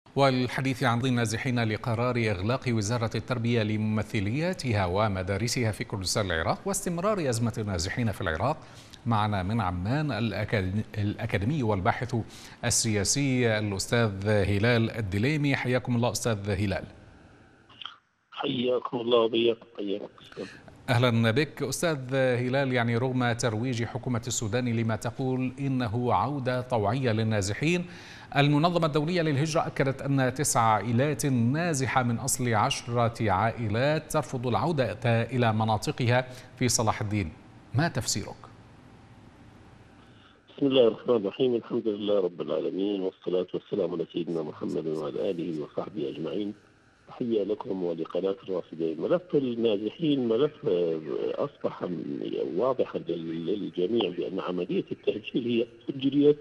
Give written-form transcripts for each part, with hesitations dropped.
والحديث عن ضد النازحين لقرار إغلاق وزارة التربية لممثلياتها ومدارسها في كردستان العراق واستمرار أزمة النازحين في العراق. معنا من عمان الأكاديمي والباحث السياسي الأستاذ هلال الدليمي. حياكم الله أستاذ هلال. حياكم الله وبياكم. حياكم. أهلا بك أستاذ هلال. يعني رغم ترويج حكومة السودان لما تقول إنه عودة طوعية للنازحين، المنظمة الدولية للهجرة أكدت أن 9 عائلات نازحة من أصل 10 عائلات ترفض العودة إلى مناطقها في صلاح الدين. ما تفسيرك؟ بسم الله الرحمن الرحيم. الحمد لله رب العالمين، والصلاة والسلام على سيدنا محمد وعلى آله وصحبه أجمعين. تحية لكم ولقناة الرافدين. ملف النازحين ملف أصبح واضحا للجميع بأن عملية التهجير هي أجريت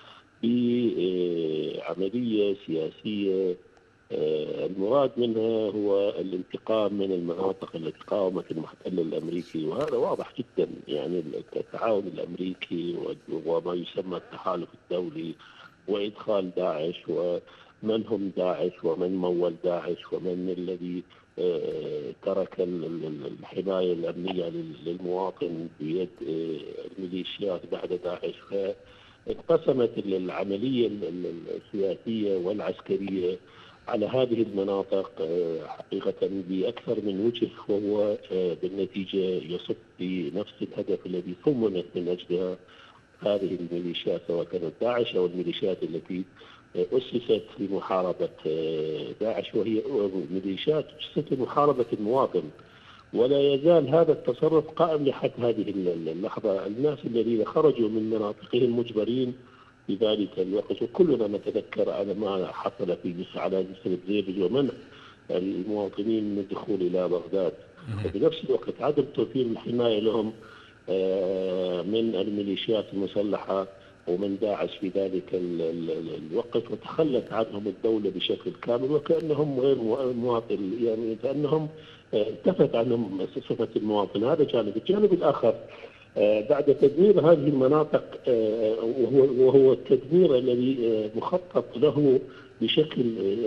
بعملية سياسية المراد منها هو الانتقام من المناطق التي قاومت المحتل الأمريكي، وهذا واضح جدا. يعني التعاون الأمريكي وما يسمى التحالف الدولي وإدخال داعش ومن هم داعش ومن مول داعش ومن الذي ترك الحماية الأمنية للمواطن بيد الميليشيات بعد داعش. انقسمت العملية السياسية والعسكرية على هذه المناطق حقيقة بأكثر من وجه، وهو بالنتيجة يصب في نفس الهدف الذي صممت من أجلها هذه الميليشيات، سواء كانت داعش أو الميليشيات التي أسست لمحاربة داعش، وهي ميليشيات أسست لمحاربة المواطن. ولا يزال هذا التصرف قائم لحد هذه اللحظة. الناس الذين خرجوا من مناطقهم مجبرين في ذلك الوقت، وكلنا نتذكر على ما حصل في على جسر زيبج ومنع المواطنين من الدخول إلى بغداد، وبنفس الوقت عدم توفير الحماية لهم من الميليشيات المسلحة ومن داعش في ذلك الوقت، وتخلت عنهم الدولة بشكل كامل وكأنهم غير مواطن، يعني كأنهم انتفت عنهم صفة المواطن. هذا جانب. الجانب الآخر بعد تدمير هذه المناطق، وهو التدمير الذي مخطط له بشكل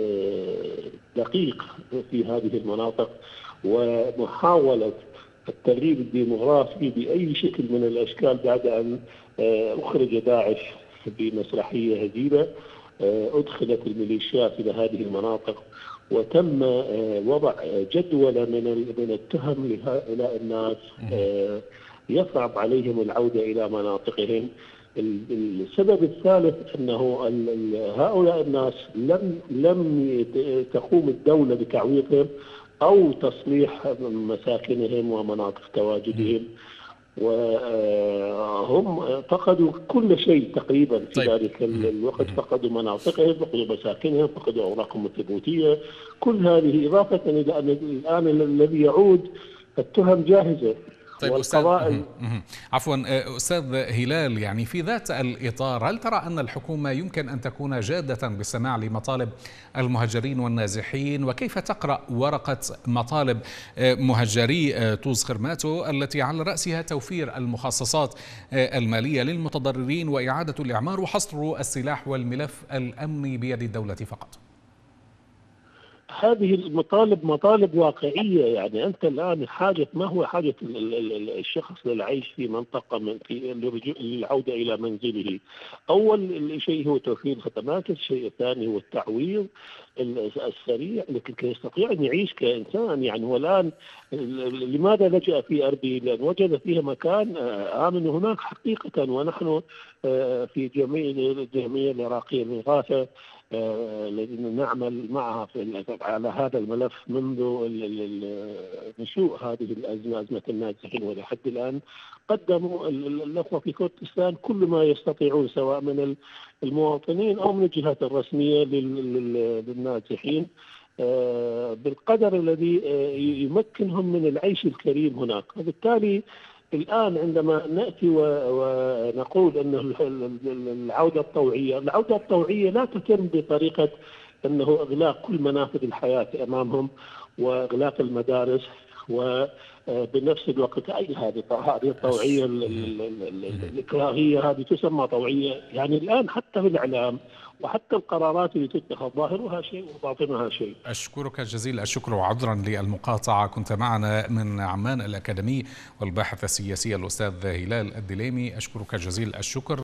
دقيق في هذه المناطق، ومحاولة التغيير الديموغرافي بأي شكل من الأشكال بعد أن أخرج داعش بمسرحية هزيلة. أدخلت الميليشيات إلى هذه المناطق وتم وضع جدولة من التهم لهؤلاء الناس يصعب عليهم العودة إلى مناطقهم. السبب الثالث أنه هؤلاء الناس لم تقوم الدولة بتعويضهم أو تصليح مساكنهم ومناطق تواجدهم، وهم فقدوا كل شيء تقريبا في ذلك الوقت. فقدوا مناطقهم، فقدوا مساكنهم، فقدوا أوراقهم الثبوتية. كل هذه إضافة إلى أن الآن الذي يعود التهم جاهزة. طيب أستاذ هلال، يعني في ذات الإطار، هل ترى أن الحكومة يمكن أن تكون جادة بالسماع لمطالب المهجرين والنازحين؟ وكيف تقرأ ورقة مطالب مهجري توز خرماتو التي على رأسها توفير المخصصات المالية للمتضررين وإعادة الإعمار وحصر السلاح والملف الأمني بيد الدولة فقط؟ هذه المطالب مطالب واقعية. يعني أنت الآن حاجة، ما هو حاجة الشخص للعيش في منطقة في العودة إلى منزله؟ أول شيء هو توفير الخدمات، الشيء الثاني هو التعويض السريع لكي يستطيع أن يعيش كإنسان. يعني والآن لماذا لجأ في أربيل؟ لأن وجد فيها مكان آمن هناك حقيقة. ونحن في الجمعية العراقية للإغاثة الذين نعمل معها على هذا الملف منذ نشوء هذه الأزمة، أزمة النازحين، ولحد الآن قدموا الأخوة في كردستان كل ما يستطيعون، سواء من المواطنين أو من الجهات الرسمية للنازحين، بالقدر الذي يمكنهم من العيش الكريم هناك. وبالتالي الآن عندما نأتي ونقول أن العودة الطوعية لا تتم بطريقة أنه إغلاق كل منافذ الحياة أمامهم وإغلاق المدارس، وبنفس الوقت هذه الطوعية الإكراهية هذه تسمى طوعية. يعني الآن حتى في الإعلام وحتى القرارات اللي تتخذ ظاهرها شيء وباطنها شيء. أشكرك جزيل الشكر وعذرا للمقاطعة. كنت معنا من عمان الأكاديمي والباحث السياسي الأستاذ هلال الدليمي. أشكرك جزيل الشكر.